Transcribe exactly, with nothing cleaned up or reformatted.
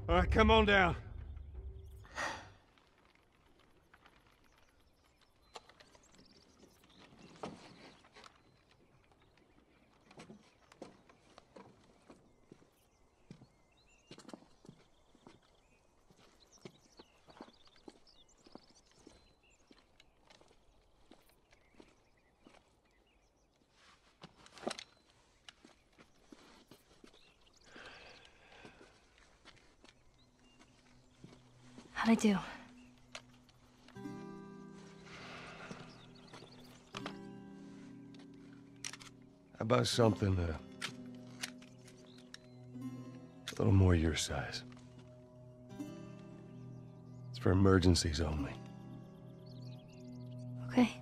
All right, come on down. How'd I do? How about something uh, a little more your size? It's for emergencies only. Okay.